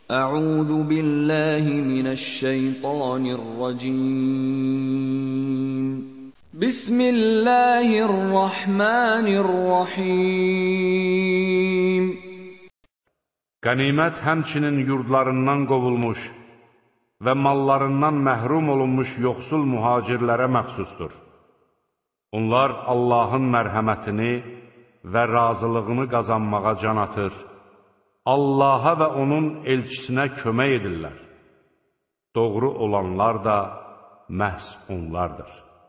أعوذ بالله من الشيطان الرجيم بسم الله الرحمن الرحيم Qənimət həmçinin yurdlarından qovulmuş və mallarından məhrum olunmuş yoxsul mühacirlərə məxsusdur. Onlar Allahın mərhəmətini və razılığını qazanmağa can atır. Allaha və onun elçisinə kömək edirlər. Doğru olanlar da məhz onlardır.